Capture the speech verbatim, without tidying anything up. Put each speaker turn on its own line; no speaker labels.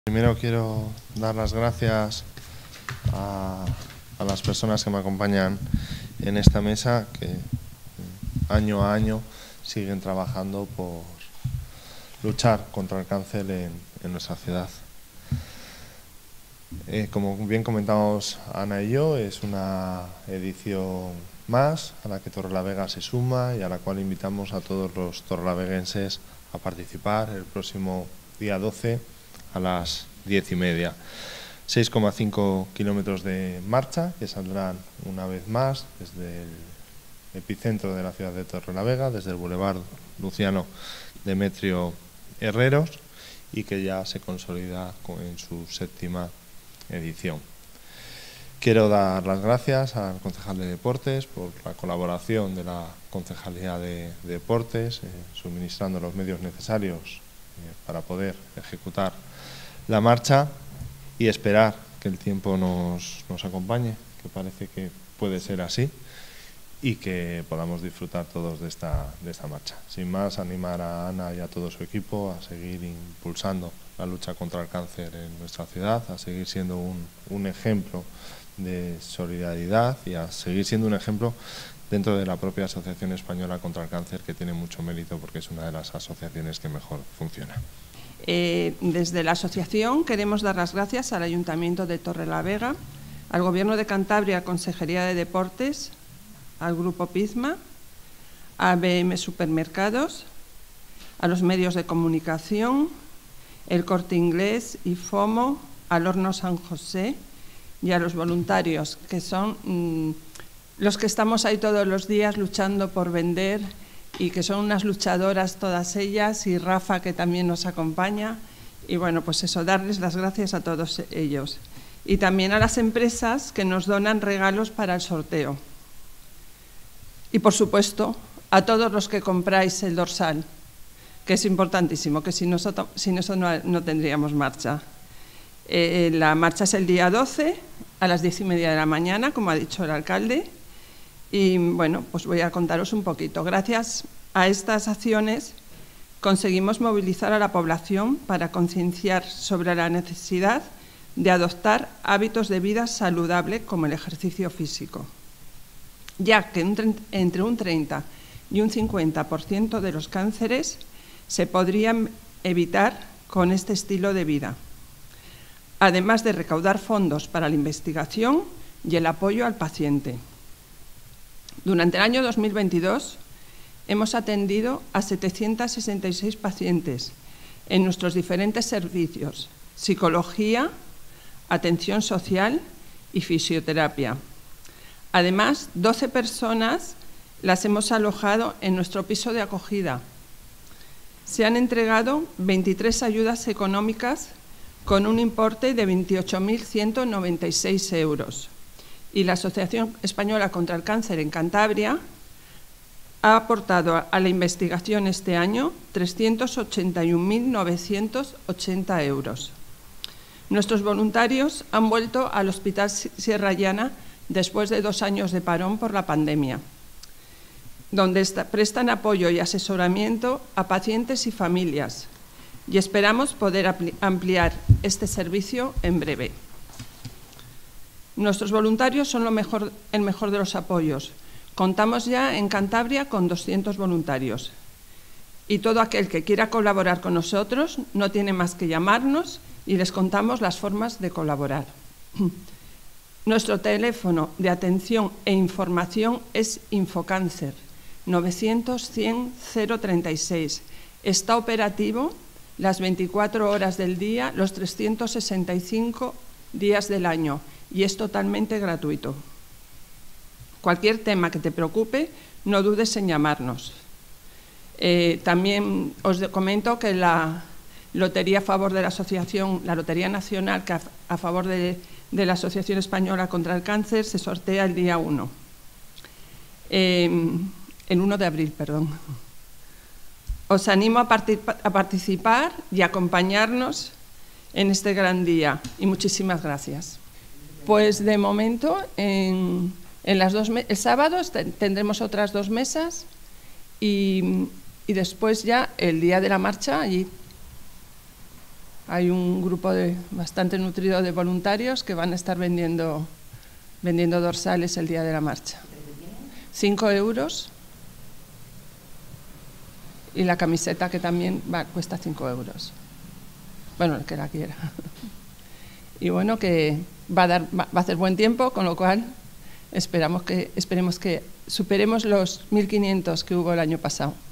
Primero quiero dar las gracias a, a las personas que me acompañan en esta mesa, que año a año siguen trabajando por luchar contra el cáncer en, en nuestra ciudad. Eh, como bien comentamos Ana y yo, es una edición más a la que Torrelavega se suma y a la cual invitamos a todos los torrelaveguenses a participar el próximo día doce a las diez y media. seis coma cinco kilómetros de marcha que saldrán una vez más desde el epicentro de la ciudad de Torrelavega, desde el Boulevard Luciano Demetrio Herreros, y que ya se consolida en su séptima edición. Quiero dar las gracias al concejal de Deportes por la colaboración de la Concejalía de Deportes, eh, suministrando los medios necesarios eh, para poder ejecutar la marcha y esperar que el tiempo nos, nos acompañe, que parece que puede ser así, y que podamos disfrutar todos de esta, de esta marcha. Sin más, animar a Ana y a todo su equipo a seguir impulsando la lucha contra el cáncer en nuestra ciudad, a seguir siendo un, un ejemplo de solidaridad y a seguir siendo un ejemplo dentro de la propia Asociación Española contra el Cáncer, que tiene mucho mérito porque es una de las asociaciones que mejor funciona.
Eh, desde la asociación queremos dar las gracias al Ayuntamiento de Torrelavega, al Gobierno de Cantabria, Consejería de Deportes, al Grupo Pizma, a B M Supermercados, a los medios de comunicación, el Corte Inglés y FOMO, al Horno San José y a los voluntarios, que son mmm, los que estamos ahí todos los días luchando por vender, y que son unas luchadoras todas ellas, y Rafa, que también nos acompaña. Y bueno, pues eso, darles las gracias a todos ellos. Y también a las empresas que nos donan regalos para el sorteo. Y por supuesto, a todos los que compráis el dorsal, que es importantísimo, que sin, nosotros, sin eso no, no tendríamos marcha. Eh, la marcha es el día doce, a las diez y media de la mañana, como ha dicho el alcalde. Y bueno, pues voy a contaros un poquito. Gracias a estas acciones conseguimos movilizar a la población para concienciar sobre la necesidad de adoptar hábitos de vida saludable como el ejercicio físico, ya que entre un treinta y un cincuenta por ciento de los cánceres se podrían evitar con este estilo de vida, además de recaudar fondos para la investigación y el apoyo al paciente. Durante el año dos mil veintidós hemos atendido a setecientos sesenta y seis pacientes en nuestros diferentes servicios: psicología, atención social y fisioterapia. Además, doce personas las hemos alojado en nuestro piso de acogida. Se han entregado veintitrés ayudas económicas con un importe de veintiocho mil ciento noventa y seis euros. Y la Asociación Española contra el Cáncer en Cantabria ha aportado a la investigación este año trescientos ochenta y un mil novecientos ochenta euros. Nuestros voluntarios han vuelto al Hospital Sierra Llana después de dos años de parón por la pandemia, donde prestan apoyo y asesoramiento a pacientes y familias, y esperamos poder ampliar este servicio en breve. Nuestros voluntarios son lo mejor, el mejor de los apoyos. Contamos ya en Cantabria con doscientos voluntarios. Y todo aquel que quiera colaborar con nosotros no tiene más que llamarnos y les contamos las formas de colaborar. Nuestro teléfono de atención e información es Infocáncer, novecientos cien cero treinta y seis. Está operativo las veinticuatro horas del día, los trescientos sesenta y cinco días del año, y es totalmente gratuito. Cualquier tema que te preocupe, no dudes en llamarnos. Eh, también os comento que la lotería a favor de la asociación, la Lotería Nacional, que a, a favor de, de la Asociación Española contra el Cáncer, se sortea el día uno. Eh, el uno de abril, perdón. Os animo a, partir, a participar y acompañarnos en este gran día. Y muchísimas gracias. Pues de momento, en, en las dos el sábado tendremos otras dos mesas y, y después ya el día de la marcha allí. hay un grupo de, bastante nutrido de voluntarios que van a estar vendiendo, vendiendo dorsales el día de la marcha. Cinco euros. Y la camiseta, que también va, cuesta cinco euros. Bueno, el que la quiera. Y bueno, que va a, dar, va a hacer buen tiempo, con lo cual esperamos que, esperemos que superemos los mil quinientos que hubo el año pasado.